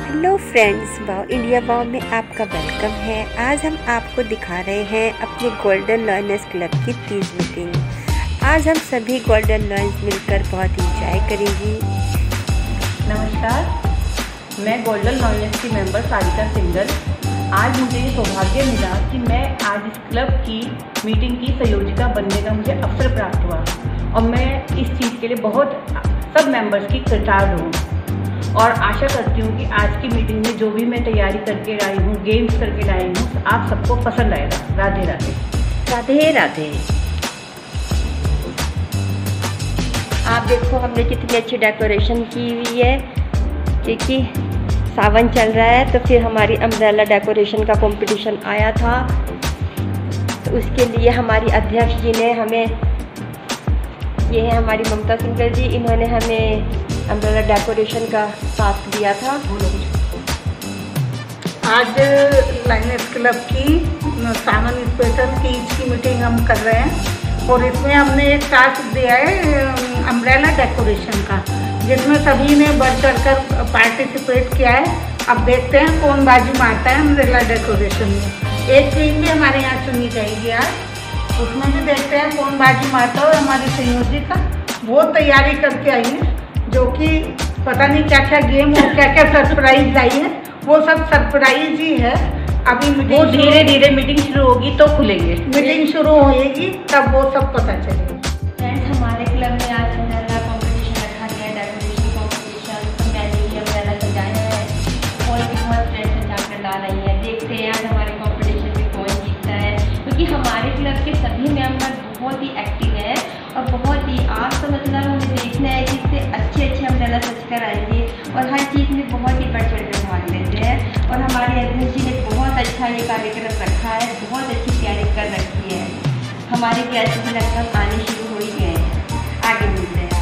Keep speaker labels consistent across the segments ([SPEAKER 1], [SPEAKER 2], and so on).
[SPEAKER 1] Hello friends, wow India wow में आपका welcome है। आज हम आपको दिखा रहे हैं अपने गोल्डन लॉयनेस क्लब की 30 मीटिंग। आज हम सभी गोल्डन लॉयंस मिलकर बहुत इंजॉय करेंगी।
[SPEAKER 2] नमस्कार, मैं गोल्डन लॉयनेस की मेंबर सारिका सिंगल। आज मुझे ये सौभाग्य मिला कि मैं आज इस क्लब की मीटिंग की संयोजिका बनने का मुझे अवसर प्राप्त हुआ और मैं इस चीज़ के लिए बहुत सब मेंबर्स की कृतज्ञ हूँ और आशा करती हूँ कि आज की मीटिंग में जो भी मैं तैयारी करके लाई हूँ, गेम्स करके लाई हूँ, आप सबको पसंद आएगा। राधे राधे।
[SPEAKER 1] राधे राधे। आप देखो हमने कितनी अच्छी डेकोरेशन की हुई है, क्योंकि सावन चल रहा है तो फिर हमारी अम्ब्रेला डेकोरेशन का कंपटीशन आया था, तो उसके लिए हमारी अध्यक्ष जी ने हमें, ये है हमारी ममता सिंगल जी, इन्होंने हमें अम्ब्रेला डेकोरेशन का टास्क दिया था।
[SPEAKER 3] आज लॉयनेस क्लब की सावन स्पेशल की मीटिंग हम कर रहे हैं और इसमें हमने एक टास्क दिया है अम्ब्रेला डेकोरेशन का, जिसमें सभी ने बढ़ चढ़ कर पार्टिसिपेट किया है। अब देखते हैं कौन बाजी मारता है अम्ब्रेला डेकोरेशन में। एक टीम भी हमारे यहाँ चुनी जाएगी आज, उसमें भी देखते हैं कौन बाजी मारता है। हमारी संयोजिका वो तैयारी करके आई है, जो कि पता नहीं क्या क्या गेम और क्या क्या सरप्राइज आई है, वो सब सरप्राइज ही है। अभी वो
[SPEAKER 2] धीरे धीरे मीटिंग शुरू होगी तो खुलेंगे,
[SPEAKER 3] मीटिंग शुरू होएगी तब वो सब पता चलेगा।
[SPEAKER 1] फ्रेंड्स, हमारे क्लब में आज अम्ब्रेला कॉम्पिटिशन रखा गया है, डेकोरेशन कॉम्पिटिशन। तो मैंने ये अम्ब्रेला सजाया है और भी बहुत फ्रेंड्स सजा कर ला रही है। देखते हैं आज हमारे कॉम्पिटिशन में कौन जीतता है, क्योंकि हमारे क्लब के सभी मेंबर बहुत ही एक्टिव है और बहुत ही, आप तो मतलब हमें देखना है कि इससे अच्छे अम्ब्रेला सज कर आएंगे और हर चीज़ में बहुत ही बढ़ चढ़ कर भाग लेते हैं। और हमारे अध्यक्ष जी ने बहुत अच्छा ये कार्यक्रम रखा है, बहुत अच्छी तैयारी कर रखी है। हमारे गेस्ट भी लगभग आने शुरू हो ही गए हैं, आगे मिलते हैं।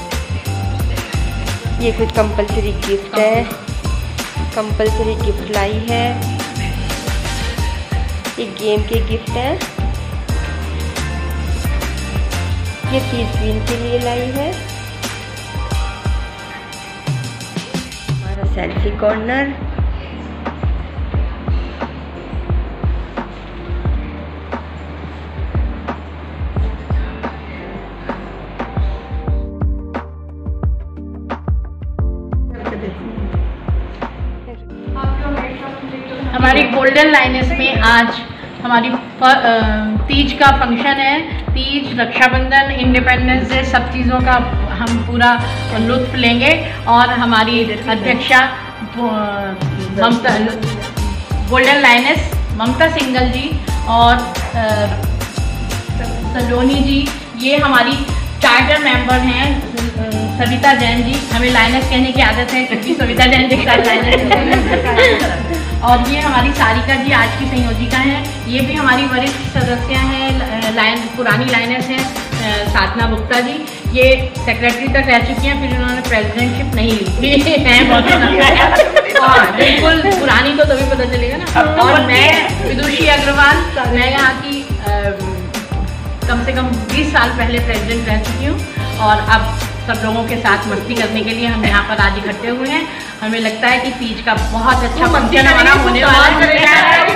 [SPEAKER 1] ये कुछ कंपलसरी गिफ्ट है, कंपलसरी गिफ्ट लाई है, ये गेम के गिफ्ट है, ये 30 दिन के लिए लाई है। हमारा सेल्फी कॉर्नर,
[SPEAKER 2] हमारी गोल्डन लाइनेस में आज हमारी तीज का फंक्शन है। तीज, रक्षाबंधन, इंडिपेंडेंस डे, सब चीज़ों का हम पूरा लुत्फ लेंगे और हमारी अध्यक्षा ममता, गोल्डन लाइनेस ममता सिंगल जी और सलोनी जी, ये हमारी चार्टर मेंबर हैं। सविता जैन जी, हमें लाइनेस कहने की आदत है क्योंकि सविता जैन जी के साथ लाइनेस और ये हमारी सारिका जी आज की संयोजिका हैं। ये भी हमारी वरिष्ठ सदस्य हैं, पुरानी लाइनेस हैं। साधना गुप्ता जी, ये सेक्रेटरी तक रह चुकी हैं, फिर उन्होंने प्रेसिडेंटशिप नहीं ली है बहुत बिल्कुल पुरानी तो तभी पता चलेगा ना। और मैं विदुषी अग्रवाल, मैं यहाँ की कम से कम 20 साल पहले प्रेसिडेंट रह चुकी हूँ और अब सब लोगों के साथ मस्ती करने के लिए हम यहाँ पर आज इकट्ठे हुए हैं। हमें लगता है कि तीज का बहुत अच्छा फंक्शन हमारा होने वाला है।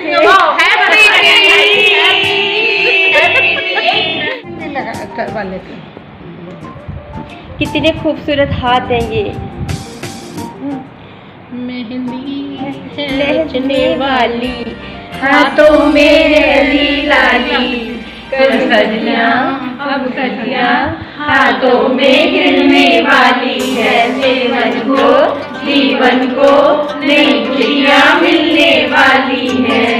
[SPEAKER 1] कितने खूबसूरत हाथ हैं ये,
[SPEAKER 2] मेहंदी
[SPEAKER 1] लहचने वाली
[SPEAKER 2] हाथों में लाली, सजिया अब सजिया हाथों में गिरने वाली है। जीवन को नई खुशियाँ मिलने वाली है।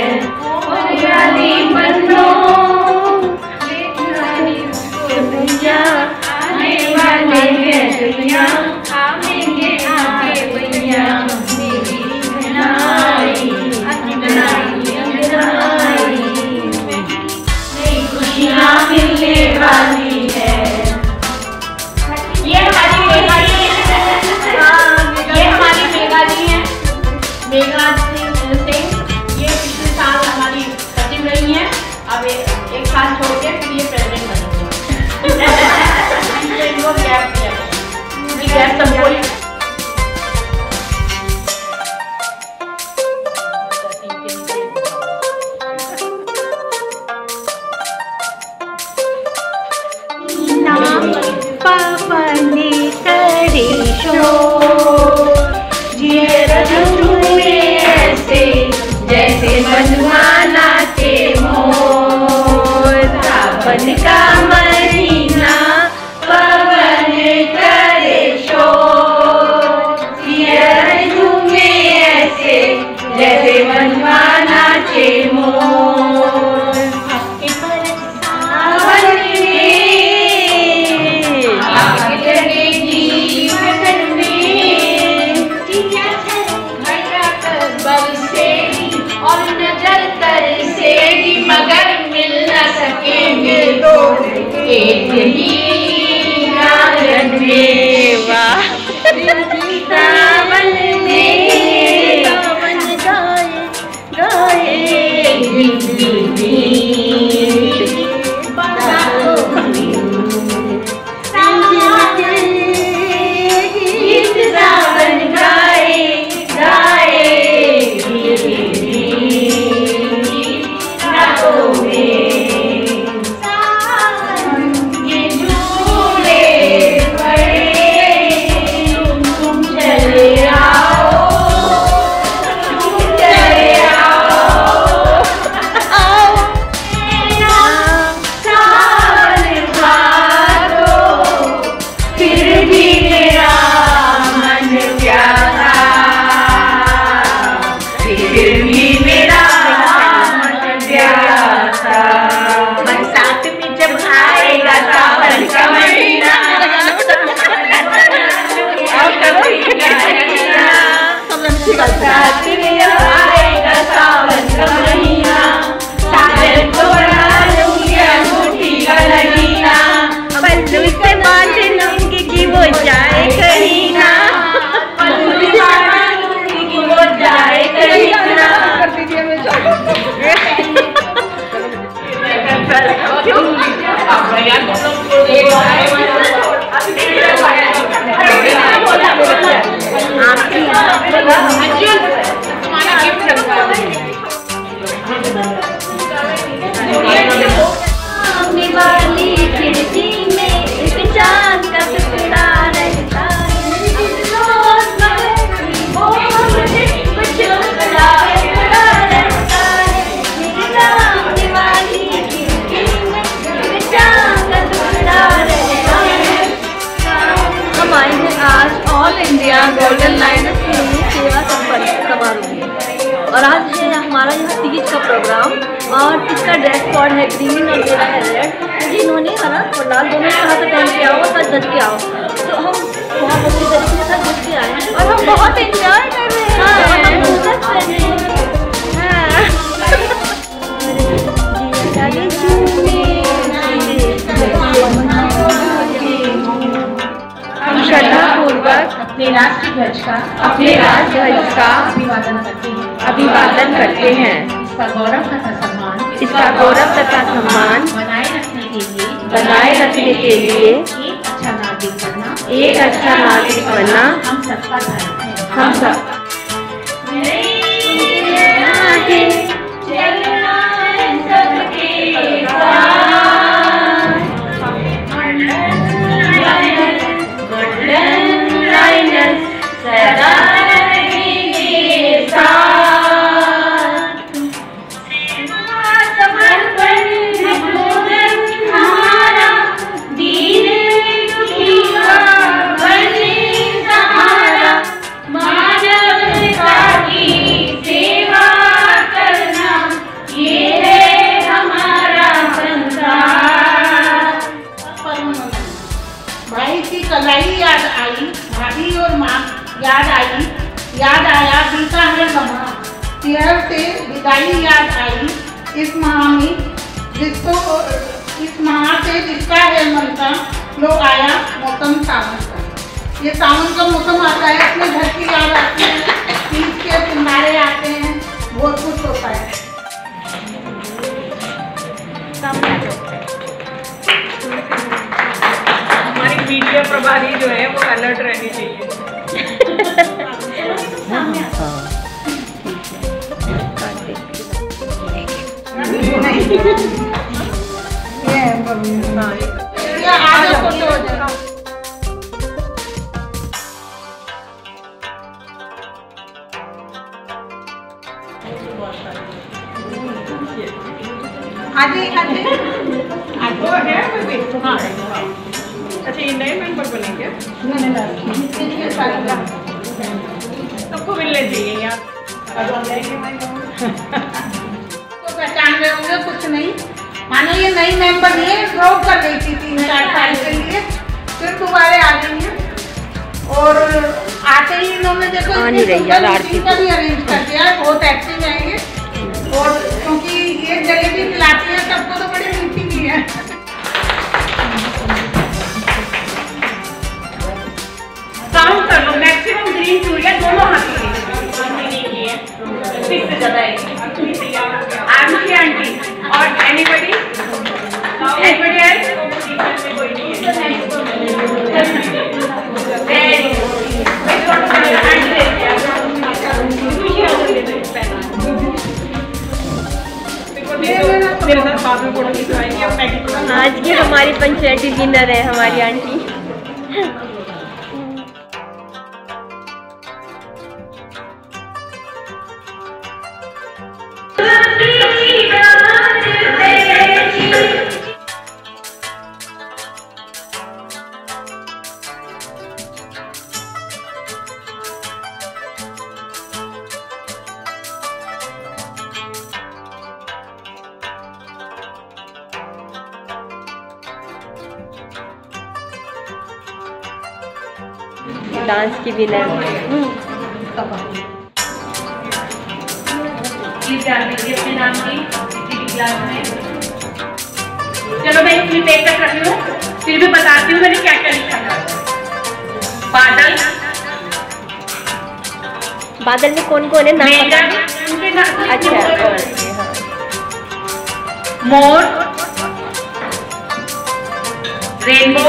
[SPEAKER 2] आने वाले हैं दुनिया, आएंगे आगे भैया, मेरी बनाई नई खुशियाँ मिलने वाली है। ये हमारी मेघा जी हैं, मेघा सिंह। ये पिछले साल हमारी सचिव रही हैं, अब एक साल छोड़ के फिर ये प्रेसिडेंट बनेंगे। गैप सबको सकेंगे दो, एक ही नारद देवा। सावन में सावन गाए गाए
[SPEAKER 4] गोल्डन लाइनर्स के लिए सेवा समारोह और आज है हमारा यहाँ तीज का प्रोग्राम और इसका ड्रेस कोड है ग्रीन और मेरा है रेड। मुझे इन्होंने हरा और लाल दोनों कहा था पहन के आओ और सज के आओ, तो हम बहुत अच्छी तरीके से सज के आए हैं और हम बहुत एंजॉय कर रहे हैं।
[SPEAKER 1] हम श्रद्धापूर्वक अपने राष्ट्रध्वज का अभिवादन करते हैं। इसका गौरव तथा सम्मान बनाए रखने के लिए एक अच्छा नागरिक बनना हम सबका धर्म है। हम सब
[SPEAKER 3] कलाई याद आई, भाभी और माँ याद आया बीता है लम्हा, शहर से विदाई याद आई। इस माह से जिसका है मन का लो आया मौसम सावन का। ये सावन का मौसम आता है, इसमें घर की याद आती है, तीज के किनारे आते हैं, बहुत कुछ होता है।
[SPEAKER 5] मीडिया प्रभारी जो है वो अलर्ट रहनी चाहिए। अच्छा, ये नए मेंबर बनेंगे? सबको मिलने चाहिए यार।
[SPEAKER 3] तो पहचान रहे होंगे, कुछ नहीं मानो ये नई मेंबर ये ड्रॉप कर गई थी 3-4 साल के लिए, फिर दोबारा आ गई है। और आते ही इन्होंने देखो का भी अरेंज कर दिया, बहुत एक्टिव है ये। और क्योंकि ये जलेबी खिलाती है सबको, तो बड़ी
[SPEAKER 1] हमारी पंचायती विनर है हमारी आंटी। डांस की विनर।
[SPEAKER 2] प्लीज ध्यान दीजिए अपने नाम की किसी भी क्लास में। चलो मैं इसमें पेपर कर रही हूँ, फिर भी बताती हूँ मैंने क्या क्या लिखा था। बादल,
[SPEAKER 1] बादल में कौन कौन है नाम?
[SPEAKER 2] उनके नाम।
[SPEAKER 1] अच्छा,
[SPEAKER 2] मोर, रेनबो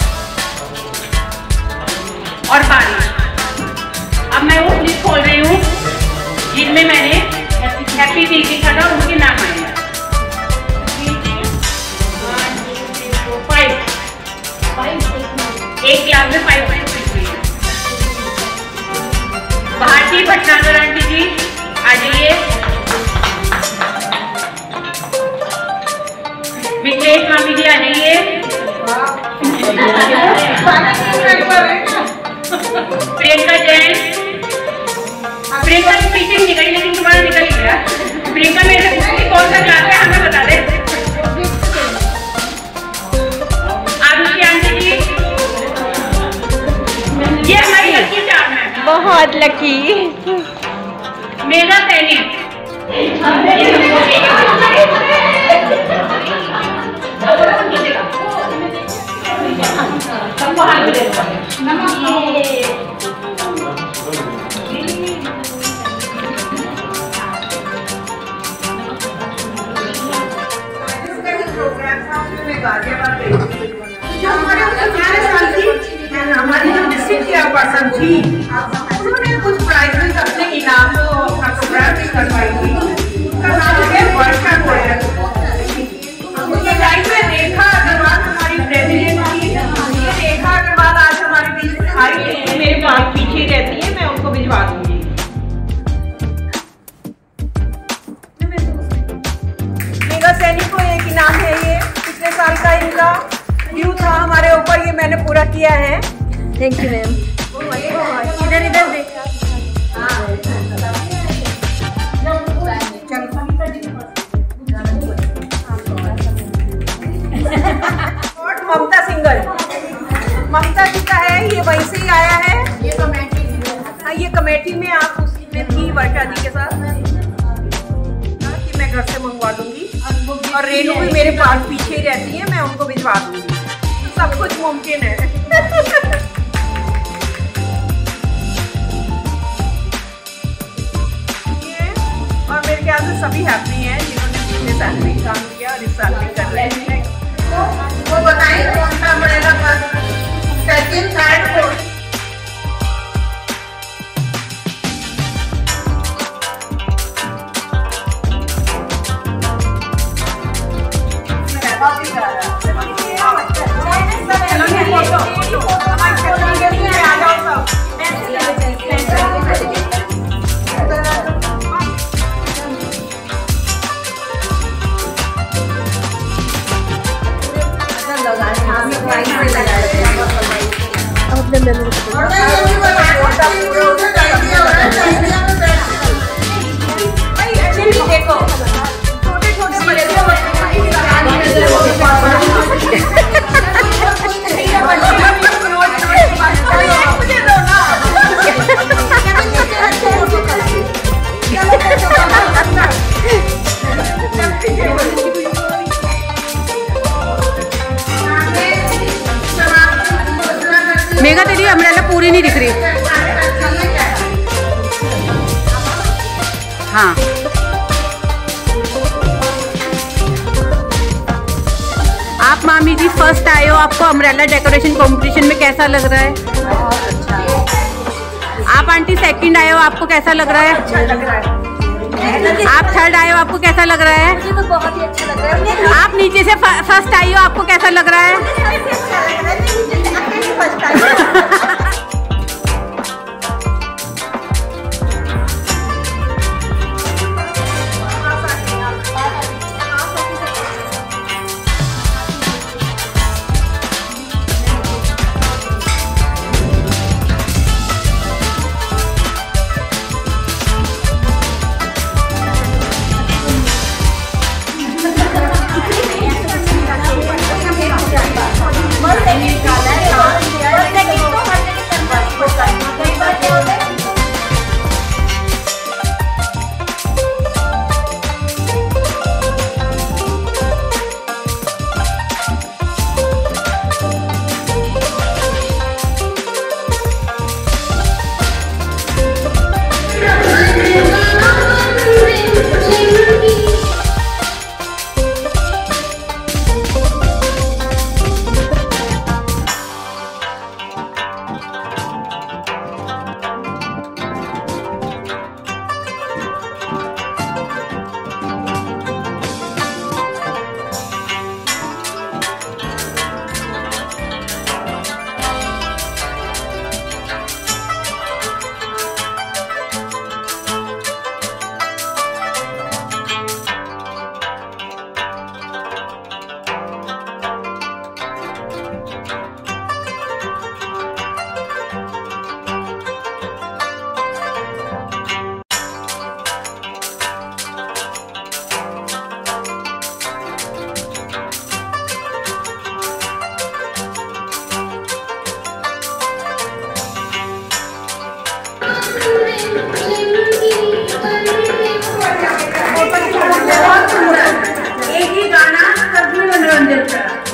[SPEAKER 2] और बारिश। अब मैं वो लिस्ट खोल रही हूँ जिनमें मैंने हैप्पी डे लिखा था और उनके नाम आए। 5 एक क्लास में 5 भारती भटनागर आंटी जी आ जाइए। विजय मामी जी आ जाइए। प्रियंका जैन, प्रियंका की पीछे निकली लेकिन तुम्हारा निकल गया। प्रियंका मेरे से कौन सा क्लास है हमें बता दे। आरुषि आंटी जी, ये हमारी लकी चार्म है।
[SPEAKER 1] बहुत लकी।
[SPEAKER 2] मेरा सैनी, सबको हाथ में दे दो।
[SPEAKER 5] हमारी जो डिस्ट्रिक्ट चेयरपर्सन थी उन्होंने कुछ प्राइजेस अपने इनाम फोटोग्राफ भी करवाई थी। उनका नाम है वर्षा गोयल। लाइव में रेखा अग्रवाल हमारी प्रेसिडेंट थी। रेखा अग्रवाल आज हमारे बीच में आई है, मेरे पास पीछे रहती है, मैं उनको भिजवा दूंगी। मेगा सैनिक को एक इनाम है, ये पिछले साल का इनका ड्यू था हमारे ऊपर, ये मैंने पूरा किया है।
[SPEAKER 1] Thank you ma'am.
[SPEAKER 5] इधर इधर देख। ममता सिंगल, ममता जी का है, ये वहीं से ही आया है। ये कमेटी, हाँ ये कमेटी में आप उसमें थी वर्षा जी के साथ कि मैं घर से मंगवा दूंगी। और रेनू भी मेरे पास पीछे ही रहती है, मैं उनको भिजवा दूंगी। सब कुछ मुमकिन है। और मेरे ख्याल से सभी हैप्पी हैं जिन्होंने पिछले साल भी काम किया और इस साल भी कर रहे हैं। वो बताएं कौन सा पड़ेगा, सेकंड थर्ड फोर्थ। देखो छोटे छोटे बड़े
[SPEAKER 3] मेगा तेरी अम्ब्रेला पूरी नहीं दिख रही। हाँ आप मामी जी फर्स्ट आए हो, आपको अम्ब्रेला डेकोरेशन कंपटीशन में कैसा लग रहा है?
[SPEAKER 5] अच्छा।
[SPEAKER 3] आप आंटी सेकंड आए हो, आपको कैसा लग रहा है?
[SPEAKER 5] अच्छा लग रहा है। आप थर्ड आए हो, आपको कैसा लग रहा है?
[SPEAKER 4] मुझे तो बहुत ही अच्छा लग रहा है।
[SPEAKER 5] आप नीचे से फर्स्ट आई हो, आपको कैसा लग रहा है?
[SPEAKER 3] एक ही गाना सभी मनोरंजन करा।